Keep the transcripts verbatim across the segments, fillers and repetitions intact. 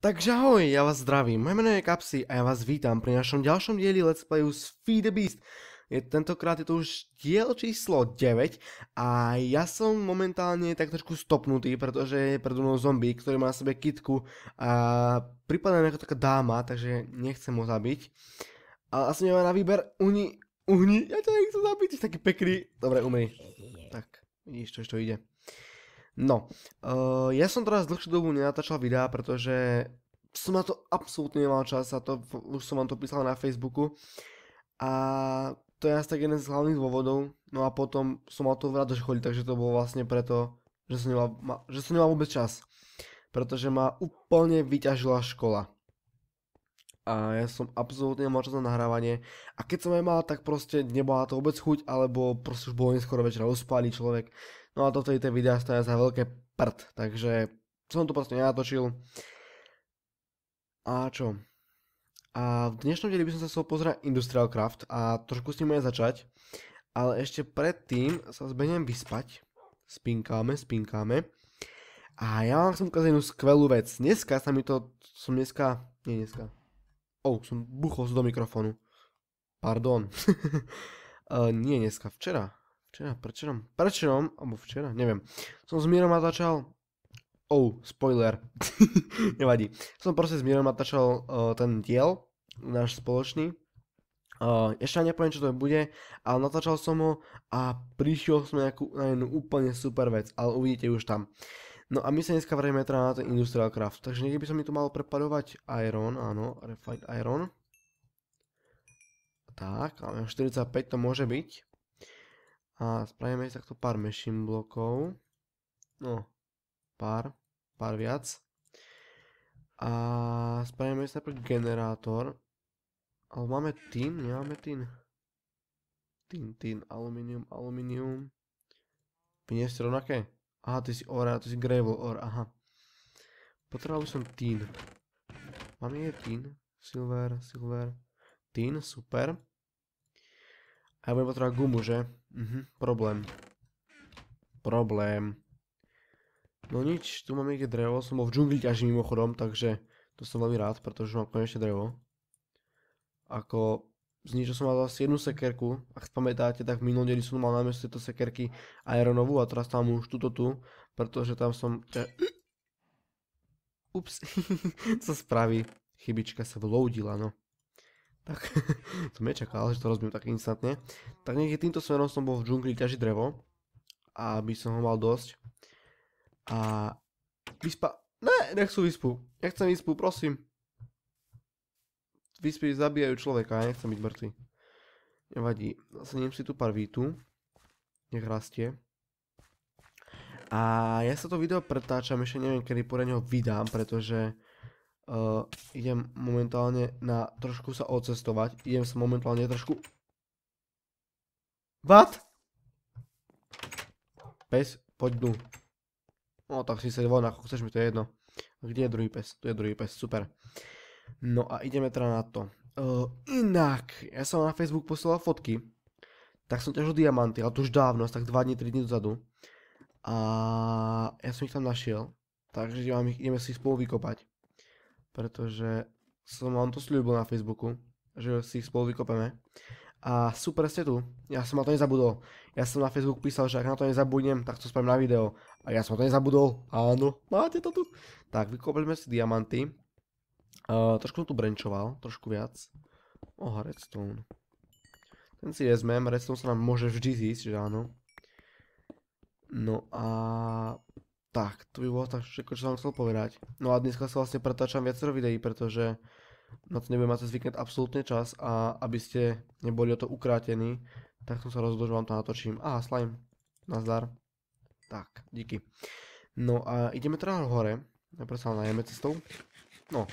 Takže ahoj, ja vás zdravím, moje meno je Kapsi a ja vás vítam pri našom ďalšom dieli Let's Playu z Feed the Beast. Je, tentokrát je to už diel číslo deväť a ja som momentálne tak trošku stopnutý, pretože je predo mnou zombie, ktorý má na sebe kitku a pripadá mi ako taká dáma, takže nechcem ho zabiť. A asi nemá na výber, uhni, uhni, ja ťa nechcem zabiť, si taký pekný. Dobre, umri. Tak, vidíš, čo ešte ide. No, uh, ja som teraz dlhšiu dobu nenatáčal videá, pretože som na to absolútne nemal čas a to už som vám to písal na Facebooku a to je asi tak jeden z hlavných dôvodov, no a potom som mal to vrát do školy, takže to bolo vlastne preto, že som nemal, ma, že som nemal vôbec čas, pretože ma úplne vyťažila škola a ja som absolútne nemal čas na nahrávanie a keď som aj mal, tak proste nebola to vôbec chuť, alebo proste už bolo neskoro večera, uspalý človek. No a toto tie videá stoja za veľké prd, takže som to proste nenatočil. A čo? A v dnešnom dieli by som sa chcel pozerať Industrial Craft a trošku s ním aj začať. Ale ešte predtým sa zbehnem vyspať. Spinkáme, spinkáme. A ja vám chcem ukázať jednu skvelú vec. Dneska sa mi to, som dneska, nie dneska. Oh, som buchol do mikrofónu. Pardon. uh, nie dneska, včera. Včera, prečerom, prečerom, alebo včera, neviem. Som s Mírom natáčal, oh, spoiler, nevadí. Som proste s Mírom natáčal uh, ten diel, náš spoločný. Uh, ešte ani nepoviem, čo to bude, ale natáčal som ho a prišiel som na, nejakú, na jednu úplne super vec, ale uvidíte už tam. No a my sa dneska vrejme teda na ten Industrial Craft, takže niekde by som mi tu mal prepadovať iron, áno, refined iron. Tak, ale štyridsaťpäť to môže byť. A spravíme si takto pár machine blokov. No, pár, pár viac. A spravíme si najprv generátor. Ale máme tin, nemáme tin. Tin, tin, aluminium, aluminium. Vy nie ste rovnaké? Aha, ty si ore, ty si gravel ore, aha. Potreboval by som tin. Mám je tin, silver, silver, tin, super. A ja budem potrebovať gumu, že? Mhm, problém. Problém. No nič, tu mám niekde drevo, som bol v džungli ťažím mimochodom, takže to som veľmi rád, pretože mám konečne drevo. Ako, zničil som mal asi jednu sekerku, ak pamätáte, tak v minulom dieli som mal namiesto tejto sekerky ironovú a teraz tam už túto tu, pretože tam som... Ups, co spraví? Chybička sa vloudila, no. Tak, som nečakal, že to rozbijem tak instantne. Tak niekde týmto smerom som bol v džungli ťažiť drevo. Aby som ho mal dosť. A... Vyspa... Ne, nechcú vyspu. Nechcem vyspu, prosím. Vyspy zabíjajú človeka, ja nechcem byť mŕtvy. Nevadí. Zasadím si tu pár vítu. Nech rastie. A ja sa to video pretáčam, ešte neviem, kedy podľa neho vydám, pretože... Uh, idem momentálne na trošku sa odcestovať. Idem sa momentálne trošku... What? Pes, poď dnu. No tak si sa von, ako chceš mi, to je jedno. Kde je druhý pes? Tu je druhý pes, super. No a ideme teda na to. Uh, inak, ja som na Facebook posielal fotky. Tak som ťažil diamanty, ale to už dávno, tak dva dní, tri dní dozadu. A ja som ich tam našiel. Takže ideme si ich spolu vykopať. Pretože som vám to sľúbil na Facebooku, že si ich spolu vykopeme. A super ste tu, ja som na to nezabudol. Ja som na Facebook písal, že ak na to nezabudnem, tak to spravím na video. A ja som to nezabudol, áno, máte to tu. Tak, vykopali sme si diamanty. Uh, trošku som tu branchoval, trošku viac. Oh, redstone. Ten si vezmem, redstone sa nám môže vždy zísť, že áno. No a... Tak, to by bolo tak všetko, čo som chcel povedať. No a dneska sa vlastne pretáčam viacero videí, pretože na to nebudem mať cez víkend absolútne čas a aby ste neboli o to ukrátení, tak som sa rozhodol, že vám to natočím. Aha, slime. Nazdar. Tak, díky. No a ideme teda hore. Najprv sa najeme cestou. No.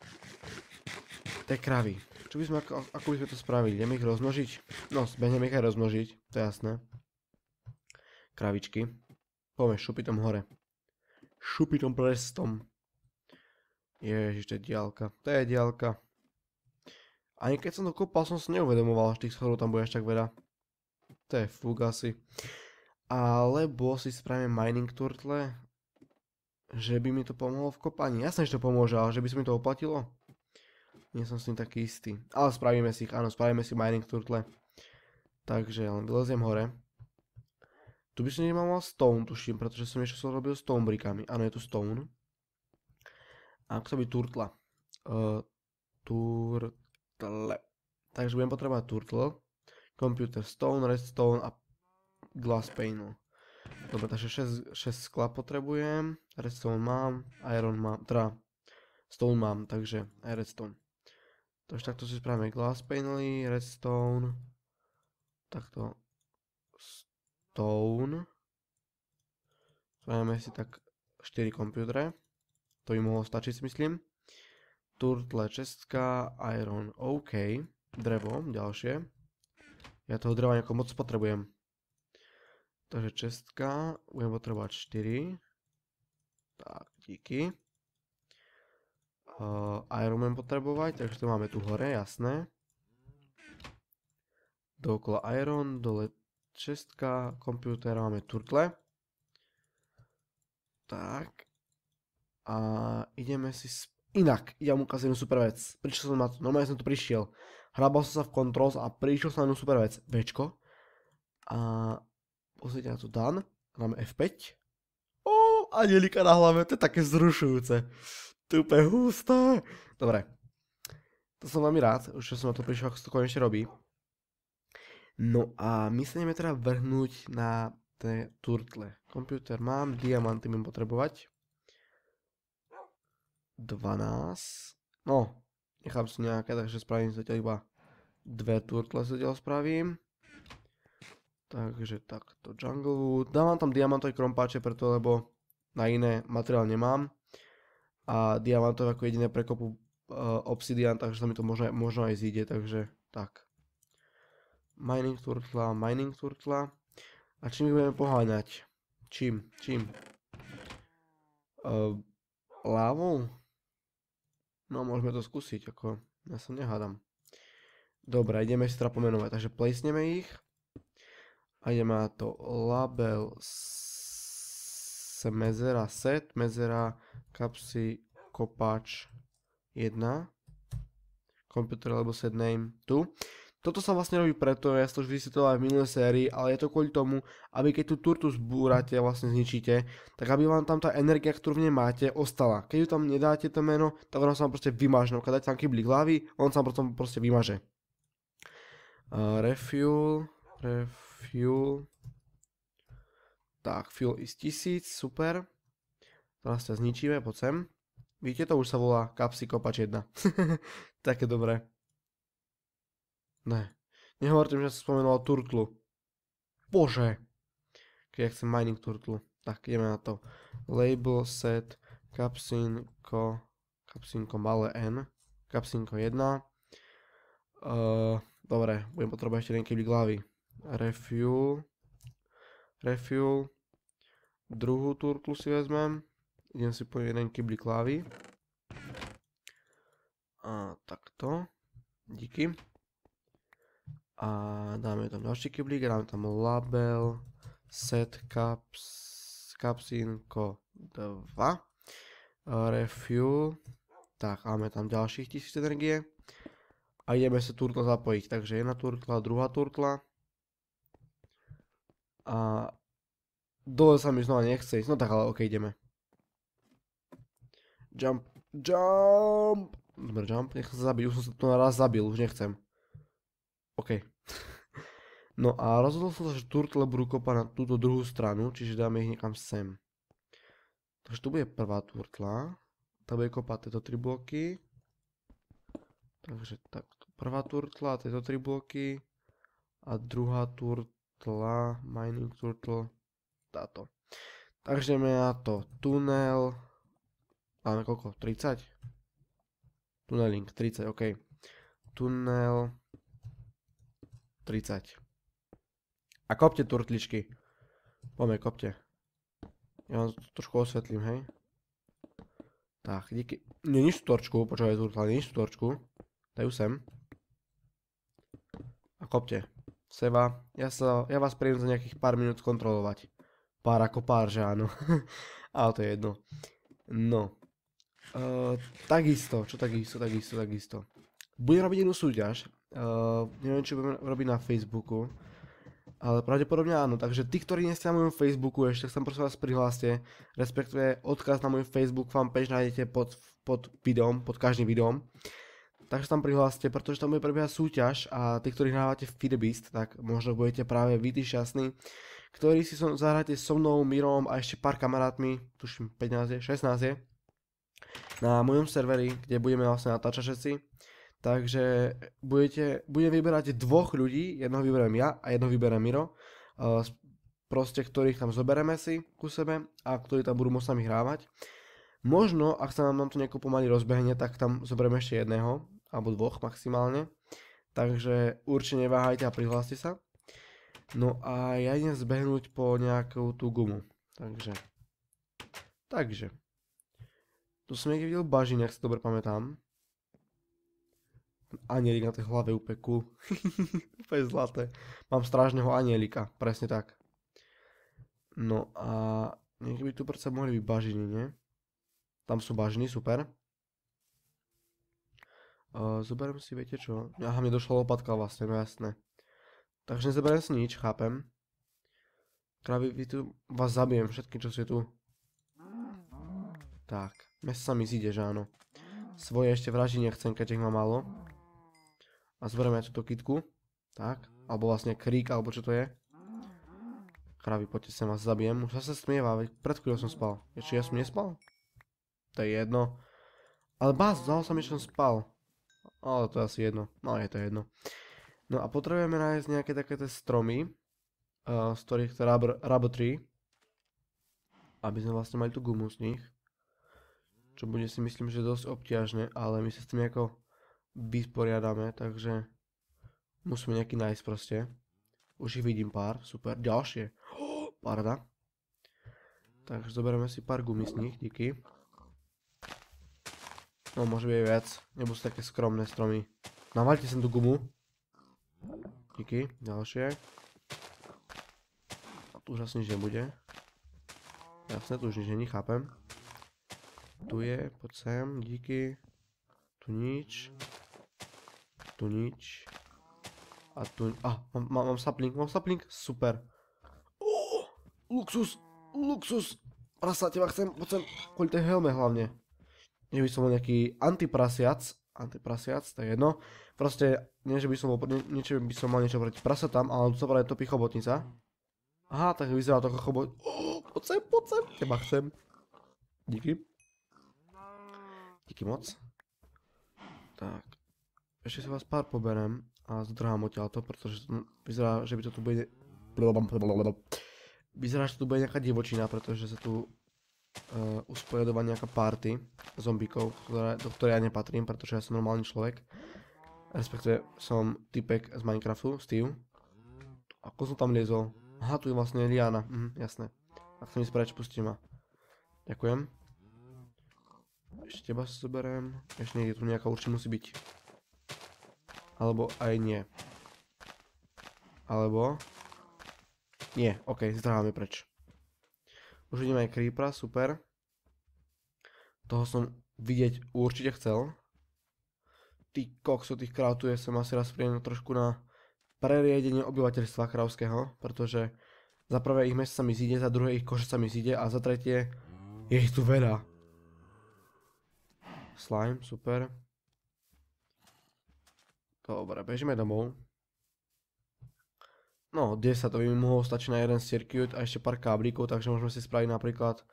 Tie kravy. Čo by sme, ako, ako by sme to spravili? Ideme ich rozmnožiť? No, zbehneme ich aj rozmnožiť, to je jasné. Kravičky. Poďme šupitom hore. Šupitom prestom. Ježiš, to je diaľka. To je diaľka. Ani keď som to kopal, som si neuvedomoval, že tých schodov tam bude až tak veľa. To je fúk asi. Alebo si spravíme mining turtle. že by mi to pomohlo v kopaní. Jasné, že to pomôže, ale že by sa mi to oplatilo? Nie som s tým taký istý. Ale spravíme si ich, áno, spravíme si mining turtle. Takže len vyleziem hore. Tu by som nemal mal stone, tuším, pretože som ešte som robil stone brikami. Áno, je tu stone. A ako to by turtla? Uh, turtle. Takže budem potrebovať turtle. Computer stone, redstone a glass panel. Dobre, takže šesť skla potrebujem. Redstone mám, iron mám, teda stone mám, takže aj redstone. Takže takto si spravíme glass panely, redstone. Takto stone. Spravíme si tak štyri komputere. To by mohlo stačiť, si myslím. Turtle, čestka, iron, OK. Drevo, ďalšie. Ja toho dreva nejako moc potrebujem. Takže čestka, budem potrebovať štyri. Tak, díky. Uh, iron budem potrebovať, takže to máme tu hore, jasné. Dookola iron, dole čestka, komputer, máme turtle. Tak. A ideme si... Sp- Inak, ja mu ukázať jednu super vec. Prišiel som na to, normálne som tu prišiel. Hrabal som sa v controls a prišiel som na jednu super vec. Bčko. A... Pozrite na to done. Dáme ef päť. Ó, anielika na hlave, to je také zrušujúce. To je úplne husté. Dobre. To som veľmi rád, už som na to prišiel, ako sa to konečne robí. No a my sa ideme teda vrhnúť na tie turtle. Komputer mám, diamanty budem potrebovať. dvanásť. No, nechám si nejaké, takže spravím zatiaľ iba dve turtle zatiaľ spravím. Takže takto jungle wood. Dávam tam diamantové krompáče preto, lebo na iné materiál nemám. A diamantové ako jediné prekopu uh, obsidian, takže sa mi to možno, možno aj zíde, takže tak. Mining turtla, mining turtla. A čím ich budeme poháňať? Čím? Čím? Uh, lávou? No, môžeme to skúsiť, ako ja sa nehádam. Dobre, ideme si teda pomenovať, takže placeneme ich. A ideme na to label s mezera set, mezera kapsy kopáč jeden. Computer label set name tu. Toto sa vlastne robí preto, ja som to už vysvetloval aj v minulej sérii, ale je to kvôli tomu, aby keď tú turtu zbúrate a vlastne zničíte, tak aby vám tam tá energia, ktorú v nej máte, ostala. Keď ju tam nedáte to meno, tak ono sa vám proste vymaže. Keď dáte tam kyblik hlavy, on sa vám proste vymaže. Uh, refuel, refuel. Tak, fuel is tisíc, super. Teraz ťa zničíme, poď sem. Vidíte, to už sa volá kapsy kopač jeden. Také dobré. Ne. Nehovorte mi, že som spomenoval turtlu. Bože. Keď ja chcem mining turtlu. Tak, ideme na to. Label set kapsinko. Kapsinko malé N. Kapsinko jeden. Uh, dobre, budem potrebovať ešte jeden kyblik hlavy. Refuel. Refuel. Druhú turtlu si vezmem. Idem si po jeden kyblik hlavy. A takto. Díky. A dáme tam ďalší kyblík, dáme tam label set caps, kapsinko dva. Refuel. Tak, máme tam ďalších tisíc energie. A ideme sa turtla zapojiť. Takže jedna turtla, druhá turtla. A dole sa mi znova nechce ísť. No tak ale ok, ideme. Jump, jump. Dobre, jump, nechcem sa zabiť, už som sa tu raz zabil, už nechcem. OK. No a rozhodol som sa, že turtle budú kopať na túto druhú stranu, čiže dáme ich niekam sem. Takže tu bude prvá turtla. Tá bude kopať tieto tri bloky. Takže takto. Prvá turtla, tieto tri bloky. A druhá turtla, mining turtle, táto. Takže ideme na to. Tunel. Máme koľko? tridsať? Tuneling, tridsať, OK. Tunel. tridsať. A kopte turtličky. Poďme, kopte. Ja vám to trošku osvetlím, hej. Tak, díky. Nie, nič tú torčku, počúvaj turtla, nič tú torčku. Dajú sem. A kopte. Seva, ja, sa, ja vás príjem za nejakých pár minút kontrolovať. Pár ako pár, že áno. Ale to je jedno. No. Uh, takisto, čo takisto, takisto, takisto. Budem robiť jednu súťaž. Uh, neviem, či budem robiť na Facebooku. Ale pravdepodobne áno, takže tí, ktorí nie ste na mojom Facebooku ešte, chcem prosím vás prihláste, respektíve odkaz na môj Facebook fanpage nájdete pod, pod videom, pod každým videom. Takže tam prihláste, pretože tam bude prebiehať súťaž a tí, ktorí hrávate v Feedbeast, tak možno budete práve vy tí šťastní, ktorí si so, zahráte so mnou, Mirom a ešte pár kamarátmi, tuším pätnásť je, šestnásť je, na mojom serveri, kde budeme vlastne natáčať všetci. Takže budete, budem vyberať dvoch ľudí, jednoho vyberiem ja a jednoho vyberiem Miro, uh, proste ktorých tam zobereme si ku sebe a ktorí tam budú môcť sami hrávať. Možno, ak sa nám to nejako pomaly rozbehne, tak tam zoberieme ešte jedného, alebo dvoch maximálne. Takže určite neváhajte a prihláste sa. No a ja idem zbehnúť po nejakú tú gumu. Takže. Takže. Tu som niekde videl bažín, ak si dobre pamätám. Anielik na tej hlave úplne cool. Úplne zlaté. Mám strážneho anielika, presne tak. No a niekde by tu predsa mohli byť bažiny, nie? Tam sú bažiny, super. Uh, zoberiem si, viete čo? Aha, mne došla lopatka vlastne, no jasné. Takže nezoberiem si nič, chápem. Kravy, vy tu vás zabijem, všetky, čo sú tu. Tak, mne sa mi zíde, že áno. Svoje ešte vražiť nechcem, keďže ich mám málo. A zoberieme aj túto kitku. Tak. Alebo vlastne krík, alebo čo to je. Kravy, poďte sem, vás zabijem. Už sa sa smieva, veď pred chvíľou som spal. Ešte ja som nespal? To je jedno. Ale bás, zdalo sa mi, že som spal. Ale to je asi jedno. No je to jedno. No a potrebujeme nájsť nejaké takéto stromy. Uh, z ktorých to rubber, rubber tree. Aby sme vlastne mali tú gumu z nich. Čo bude si myslím, že dosť obťažné, ale my sa s tým nejako vysporiadame, takže musíme nejaký nájsť proste. Už ich vidím pár, super, ďalšie. Oh, parda. Takže zoberieme si pár gumy z nich, díky. No môže byť viac, nebudú také skromné stromy. Navaľte sem tú gumu. Díky, ďalšie. A tu už asi nič nebude. Jasné, tu už nič není, chápem. Tu je, poď sem, díky. Tu nič. Tu nič. A tu... Ah, mám, mám, mám sapling, mám sapling, super. Oh, luxus, luxus. Prasa, teba chcem, poď sem, kvôli tej helme hlavne. Nie by som bol nejaký antiprasiac. Antiprasiac, to je jedno. Proste, nie že by som bol, nie, niečo by som mal niečo proti prasatám, ale to práve topí chobotnica. Aha, tak vyzerá to ako chobot... Oh, poď sem, poď sem, teba chcem. Díky. Díky moc. Tak. Ešte si vás pár poberem a zdrhám odtiaľto, pretože to vyzerá, že by to tu bude... Vyzerá, že tu bude nejaká divočina, pretože sa tu uh, usporiadova nejaká party zombíkov, ktoré, do ktorej ja nepatrím, pretože ja som normálny človek. Respektíve som typek z Minecraftu, Steve. Ako som tam liezol? Aha, tu je vlastne Liana, mhm, jasné. Ak chcem ísť preč, pustí ma. Ďakujem. Ešte teba si zoberiem. Ešte niekde tu nejaká určite musí byť. Alebo aj nie. Alebo... Nie, okej, okay, zdrháme preč. Už ideme aj creepera, super. Toho som vidieť určite chcel. Ty kokso, tých kráv tu je, som asi raz príjem trošku na preriedenie obyvateľstva kravského, pretože za prvé ich meso sa mi zíde, za druhé ich kože sa mi zíde a za tretie je ich tu veľa. Slime, super. Dobre, bežíme domov. No, desať, to by mi mohlo stačiť na jeden circuit a ešte pár káblíkov, takže môžeme si spraviť napríklad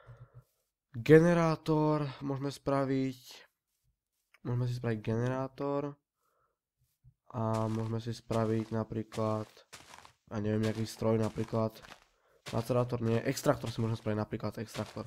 generátor, môžeme spraviť môžeme si spraviť generátor a môžeme si spraviť napríklad a neviem, nejaký stroj napríklad macerátor, nie, extraktor si môžeme spraviť napríklad, extraktor.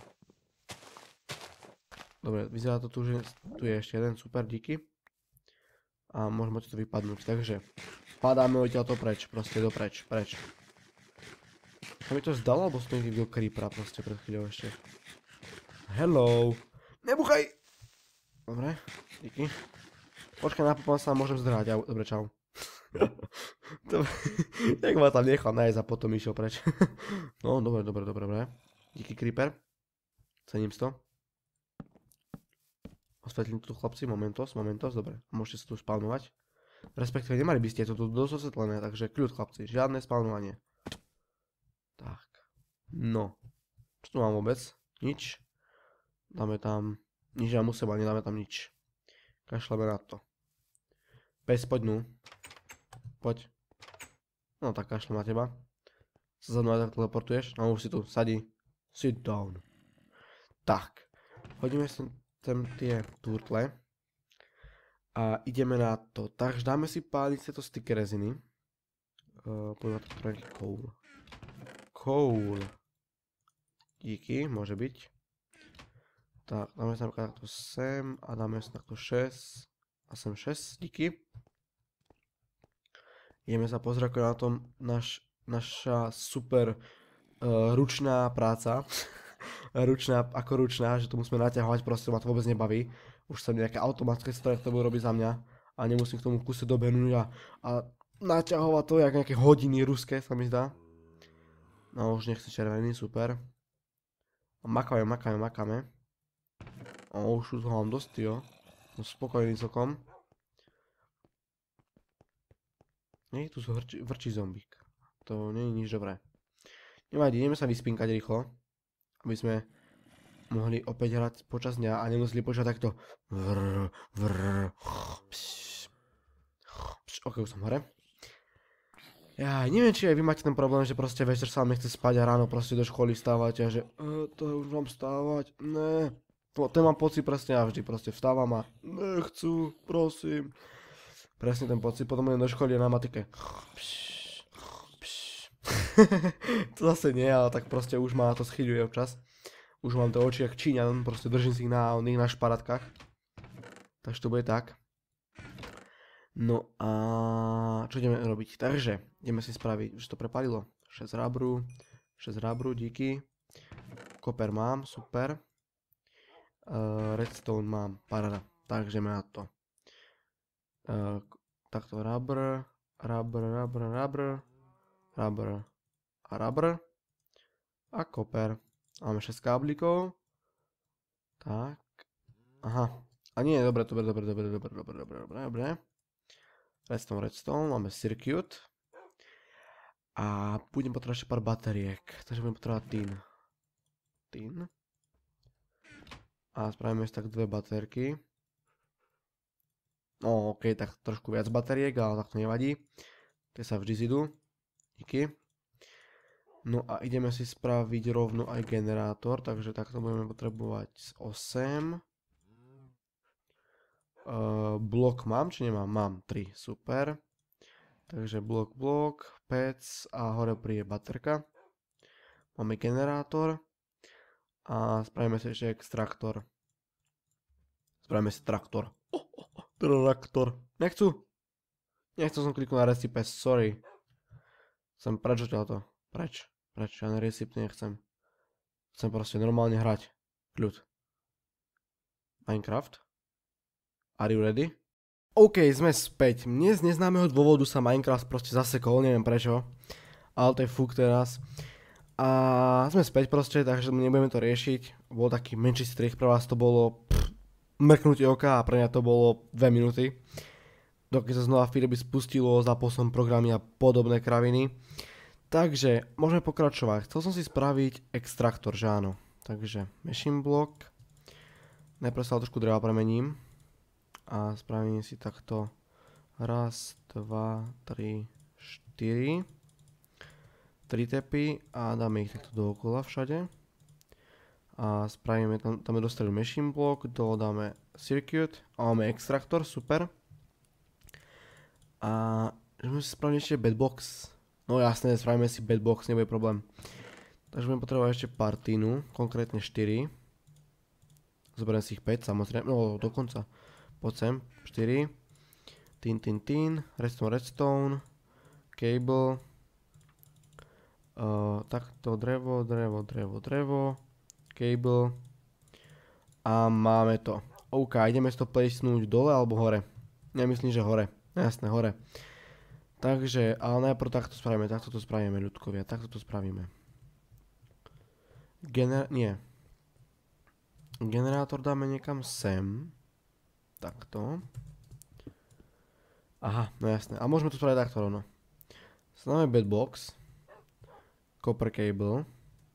Dobre, vyzerá to tu, že tu je ešte jeden, super, díky. A môžeme to vypadnúť, takže padáme odtiaľto preč, proste dopreč, preč. Sa mi to zdalo, alebo som niekde videl creepera proste pred chvíľou ešte. Hello! Nebuchaj! Dobre, díky. Počkaj, napokon sa môžem zdrhať, dobre, čau. Jak ma tam nechal nájsť a potom išiel preč. No, dobre, dobre, dobre, dobre. Díky creeper. Cením si to. Osvetlím tu chlapci, momentos, momentos, dobre, môžete sa tu spawnovať. Respektíve nemali by ste to tu dosť osvetlené, takže kľud chlapci, žiadne spawnovanie. Tak, no, čo tu mám vôbec? Nič. Dáme tam, nič nemusím, ani nedáme tam nič. Kašleme na to. Pes, poď nu. Poď. No tak kašlem na teba. Sa za mnou tak teleportuješ, no už si tu, sadí. Sit down. Tak, hodíme sem tie turtle. A ideme na to. Takže dáme si páliť tieto sticky reziny. Uh, poďme to nejaký coal. Coal. Díky, môže byť. Tak, dáme sa takto sem a dáme sa takto šesť. A sem šesť, díky. Ideme sa pozrieť ako na tom naš, naša super uh, ručná práca. ručná, ako ručná, že to musíme naťahovať, proste ma to vôbec nebaví. Už sa mi nejaké automatické stroje, ktoré budú robiť za mňa. A nemusím k tomu kuse dobehnúť a, a naťahovať to, jak nejaké hodiny ruské, sa mi zdá. No už nechce červený, super. A makáme, makáme, makáme. O, už tu ho mám dosť, jo. No spokojný celkom. Nie, tu vrčí, vrčí zombík. To nie je nič dobré. Nevadí, ideme sa vyspinkať rýchlo. Aby sme mohli opäť hrať počas dňa a nemuseli počať takto. Vrr, vrr, pš, pš, ok, už som hore. Ja neviem, či aj vy máte ten problém, že proste večer sa vám nechce spať a ráno proste do školy stávate a že e, to už mám stávať, ne. To, ten mám pocit presne ja vždy, proste vstávam a nechcú, prosím. Presne ten pocit, potom idem do školy a na matike. Pš, pš. To zase nie, ale tak proste už ma to schyľuje občas. Už mám to oči jak Číňan, proste držím si ich na oných na šparatkách. Takže to bude tak. No a čo ideme robiť? Takže ideme si spraviť, už to prepalilo. šesť rabru, šesť rabru, díky. Koper mám, super. Uh, redstone mám, paráda. Takže ideme na to. Uh, takto rubber, rubber, rubber, rubber, rubber a rubber a koper. Máme šesť káblikov. Tak. Aha. A nie, dobre, dobre, dobre, dobre, dobre, dobre, dobre, dobre, dobre. Redstone, redstone, máme circuit. A budem potrebovať ešte pár batériek. Takže budem potrebovať tin. Tin. A spravíme si tak dve batérky. No, ok, tak trošku viac batériek, ale tak to nevadí. Tie sa vždy zidú. Díky. No a ideme si spraviť rovno aj generátor, takže takto budeme potrebovať osem. Uh, blok mám, či nemám? Mám tri, super. Takže blok, blok, pec a hore príde baterka. Máme generátor. A spravíme si ešte extraktor. Spravíme si traktor. Oh, oh, oh, traktor. Nechcú. Nechcel som kliknúť na recipe, sorry. Chcem preč odtiaľto. Preč. Preč, ja na recipe nechcem. Chcem proste normálne hrať. Kľud. Minecraft. Are you ready? OK, sme späť. Mne z neznámeho dôvodu sa Minecraft proste zasekol, neviem prečo. Ale to je fuk teraz. A sme späť proste, takže nebudeme to riešiť. Bol taký menší strich, pre vás to bolo pff, mrknutie oka a pre mňa to bolo dve minúty. Dokým sa znova Filip spustilo, zapol som programy a podobné kraviny. Takže, môžeme pokračovať. Chcel som si spraviť extraktor, že áno. Takže, machine block. Najprv sa trošku dreva premením. A spravím si takto. Raz, dva, tri, štyri. Tri tepy a dáme ich takto dookola všade. A spravíme, tam, tam je dostrelil machine block, dole dáme circuit a máme extraktor, super. A môžeme si spraviť ešte bedbox. No jasné, spravíme si bedbox, nebude problém. Takže budem potrebovať ešte partínu, konkrétne štyri. Zoberiem si ich päť, samozrejme, no dokonca. Poď sem, štyri. Tin, tin, tin, redstone, redstone, cable. Uh, takto drevo, drevo, drevo, drevo, cable. A máme to. OK, ideme si to placenúť dole alebo hore. Nemyslím, že hore. Jasné, hore. Takže, ale najprv takto spravíme, takto to spravíme, ľudkovia, takto to spravíme. Gener... nie. Generátor dáme niekam sem. takto. Aha, no jasné. A môžeme to spraviť takto rovno. Známe bedbox. Copper cable.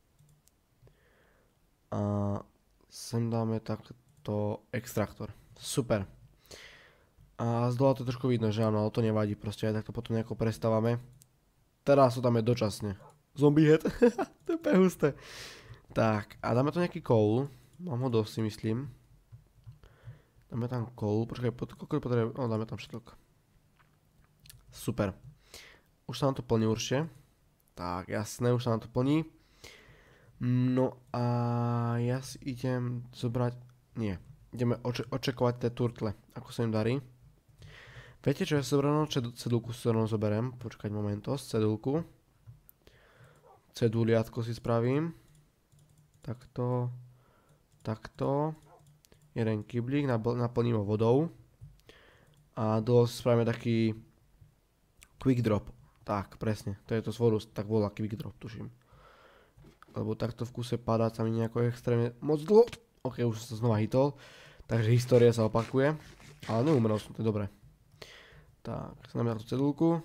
A sem dáme takto extraktor. Super. A z dola to trošku vidno, že áno, ale to nevadí. Proste aj takto potom nejako prestávame. Teraz to dáme dočasne. Zombie head. To je úplne husté. Tak, a dáme to nejaký coal. Mám ho dosť, si myslím. Dáme tam coal. Počkaj, koľko potrebujeme? No, dáme tam všetko. Super. Už sa nám to plní určite. Tak, jasné, už sa nám to plní. No a ja si idem zobrať... Nie. Ideme oče očekovať tie turtle. Ako sa im darí. Viete čo, ja si zoberiem cedulku, si zoberiem. Počkať momentos, cedulku. Ceduliatko si spravím. Takto. Takto. Jeden kyblík, naplním ho vodou. A dole si spravíme taký... Quick drop. Tak, presne. To je to z vodu, tak volá quick drop, tuším. Lebo takto v kuse padá sa mi nejako extrémne moc dlho. Ok, už som sa znova hitol. Takže história sa opakuje. Ale neumrel som, to je dobré. Tak, znamená tú cedulku.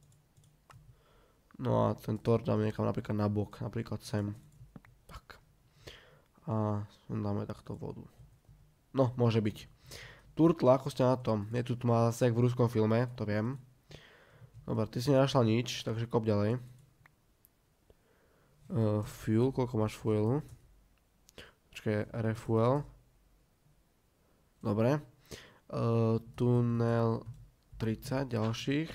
No a ten tor dáme niekam napríklad na bok, napríklad sem. Tak. A sem dáme takto vodu. No, môže byť. Turtle, ako ste na tom? Je tu má zase jak v ruskom filme, to viem. Dobre, ty si nenašla nič, takže kop ďalej. Uh, fuel, koľko máš fuelu? Počkaj, refuel. Dobre. Uh, tunel tridsať ďalších.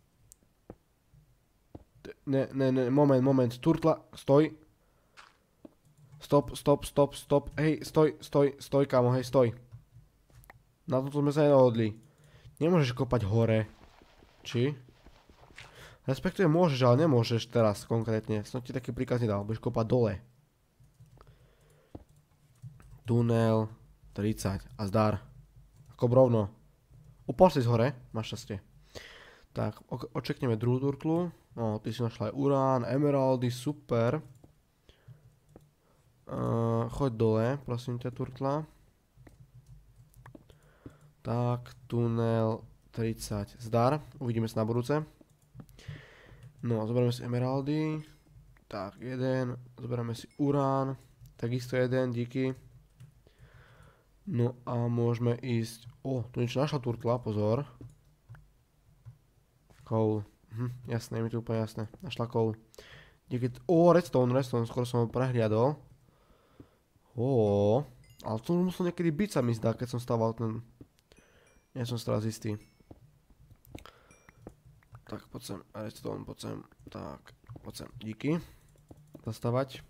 Ne, ne, ne, moment, moment. Turtla, stoj. Stop, stop, stop, stop. Hej, stoj, stoj, stoj, kamo, hej, stoj. Na toto sme sa nedohodli. Nemôžeš kopať hore. Či? Respektíve môžeš, ale nemôžeš teraz konkrétne. Som ti taký príkaz nedal, budeš kopať dole. Tunel tridsať a zdar. Ako rovno. Upal si z hore, máš šťastie. Tak, očekneme druhú turtlu. No, ty si našla aj urán, emeraldy, super. Uh, choď dole, prosím ťa, turtla. Tak, tunel tridsať, zdar. Uvidíme sa na budúce. No, zoberieme si emeraldy. Tak, jeden. Zoberieme si urán. Takisto jeden, díky. No a môžeme ísť... O, tu niečo našla turtla, pozor. Coal. Hm, jasné, je mi to úplne jasné. Našla coal. Díky... O, redstone, redstone, skoro som ho prehliadol. O, ale to musel niekedy byť, sa mi zdá, keď som stával ten... Nie som si teraz istý. Tak, poď sem, redstone, poď sem, tak, poď sem, díky. Zastávať.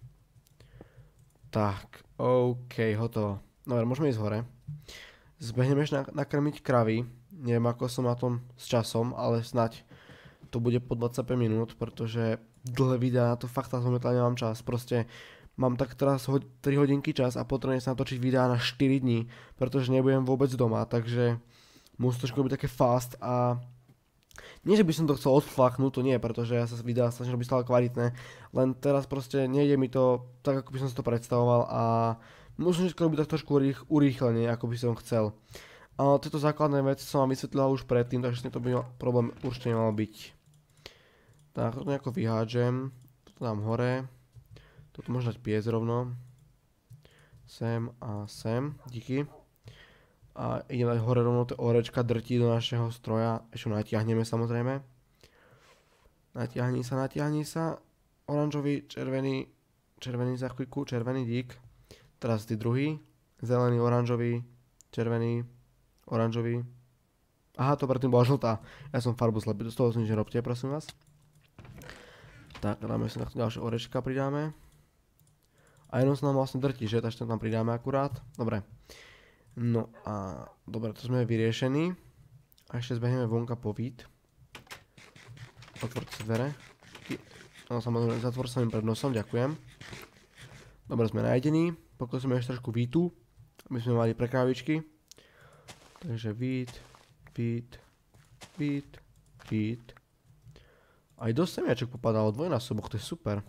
Tak, OK, hotovo. Dobre, môžeme ísť hore. Zbehneme ešte nakrmiť kravy. Neviem, ako som na tom s časom, ale snať to bude po dvadsaťpäť minút, pretože dlhé videá na to fakt momentálne nemám čas. Proste mám tak teraz tri hodinky čas a potrebujem sa natočiť videá na štyri dní, pretože nebudem vôbec doma, takže musím trošku robiť také fast a nie, že by som to chcel odflaknúť, to nie, pretože ja sa videá snažím robiť stále kvalitné, len teraz proste nejde mi to tak, ako by som si to predstavoval a musím všetko robiť tak trošku urýchlenie, ako by som chcel. Ale tieto základné veci som vám vysvetlil už predtým, takže to by problém určite nemal byť. Tak, toto nejako vyhádžem, toto dám hore, toto môžem dať piec rovno, sem a sem, díky. A idem dať hore rovno tie orečka drtí do našeho stroja. Ešte natiahneme samozrejme. Natiahni sa, natiahni sa. Oranžový, červený, červený za chvíľku, červený dík. Teraz tí druhý. Zelený, oranžový, červený, oranžový. Aha, to predtým bola žltá. Ja som farbu zlepil, z toho si nič nerobte, prosím vás. Tak, dáme si na to ďalšie orečka, pridáme. A jenom sa nám vlastne drtí, že? Takže tam pridáme akurát. Dobre. No a dobre, to sme vyriešení. A ešte zbehneme vonka po vít. Otvorte si dvere. No samozrejme, zatvor sa mi pred nosom, ďakujem. Dobre, sme najedení. Pokosíme ešte trošku vítu, aby sme mali pre krávičky. Takže vít, vít, vít, vít. Aj dosť semiačok popadalo, dvojnásobok, to je super.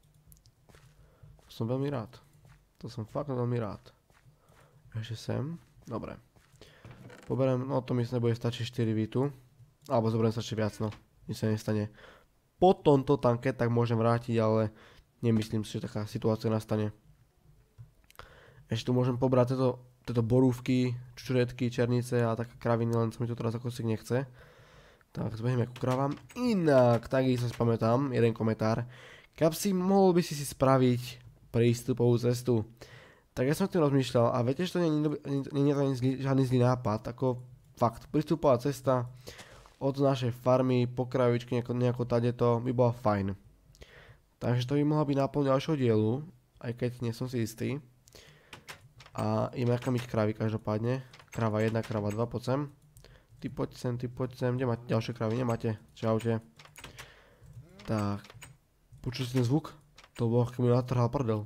To som veľmi rád. To som fakt veľmi rád. Ešte sem. Dobre. Poberiem, no to mi sa nebude stačiť štyri vítu. Alebo zoberiem sa ešte viac, no. Nič sa nestane. Po tomto tanke tak môžem vrátiť, ale nemyslím si, že taká situácia nastane. Ešte tu môžem pobrať tieto, tieto borúvky, čučoriedky, černice a také kraviny, len sa mi to teraz ako si nechce. Tak, zbehneme ku kravám. Inak, takisto si pamätám, jeden komentár. Kapsi, mohol by si si spraviť prístupovú cestu. Tak ja som tým rozmýšľal a viete, že to nie je žiadny zlý nápad, ako fakt, prístupová cesta od našej farmy po krajovičky nejako, nejako tadeto by bola fajn. Takže to by mohla byť náplň ďalšieho dielu, aj keď nie som si istý. A ideme nakamiť kravy každopádne. Krava jedna, krava dva, poď sem. Ty poď sem, ty poď sem, kde máte ďalšie kravy, nemáte? Čaute. Tak, počuť si ten zvuk? To bolo, keď mi natrhal prdel.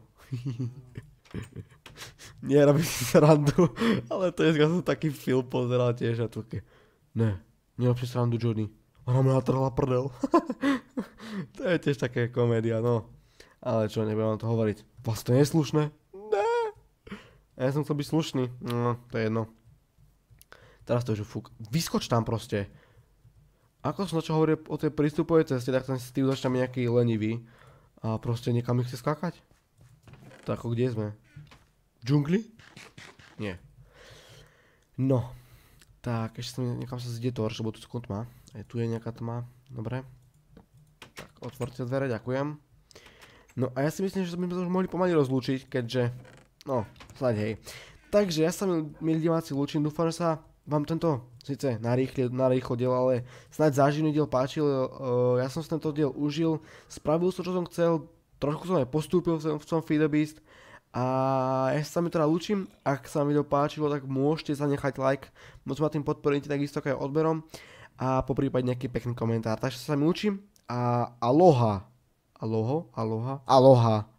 Nie, robím si srandu, ale to je som taký film pozeral tiež a to také. Ne, nerobím si srandu, Johnny. Ona mi natrhla prdel. To je tiež také komédia, no. Ale čo, nebudem vám to hovoriť. Vlastne to nie je slušné? Ne. Ja som chcel byť slušný, no, to je jedno. Teraz to je, že fúk. Vyskoč tam proste. Ako som začal hovoriť o tej prístupovej ceste, tak ten Steve začne nejaký lenivý. A proste niekam mi chce skákať? Tak ako kde sme? V džungli? Nie. No. Tak, ešte som niekam sa zide torč, lebo tu skôr tma. Aj tu je nejaká tma. Dobre. Tak, otvorte dvere, ďakujem. No a ja si myslím, že by sme to už mohli pomaly rozlúčiť, keďže... No, snáď hej. Takže ja sa, milí diváci, lúčim. Dúfam, že sa vám tento, síce narýchlo diel, ale snáď záživný diel páčil. Uh, ja som si tento diel užil. Spravil som, čo som chcel. Trošku som aj postúpil v tom Feedabeast. A ja sa mi teda lúčim, ak sa vám video páčilo, tak môžete zanechať like, môžete ma tým podporiť takisto aj odberom a poprípade nejaký pekný komentár. Takže sa mi lúčim a aloha, aloha, aloha, aloha.